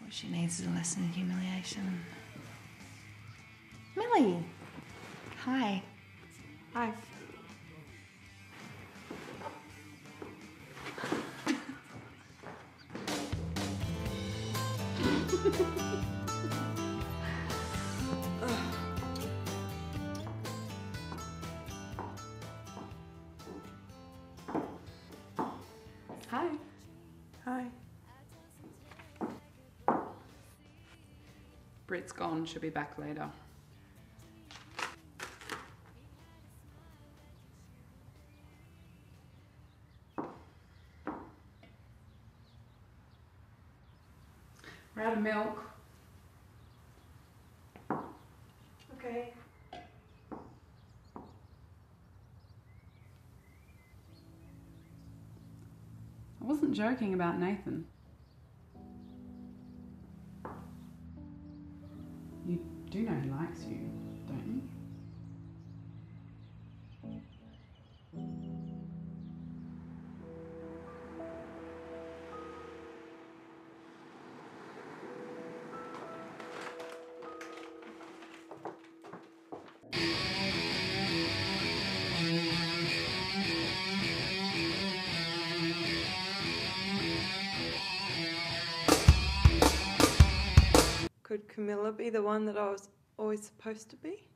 What she needs is a lesson in humiliation. Millie! Hi. Hi. Hi. Hi. Brit's gone, she'll be back later. We're out of milk. Okay. I wasn't joking about Nathan. You do know he likes you, don't you? Could Carmilla be the one that I was always supposed to be?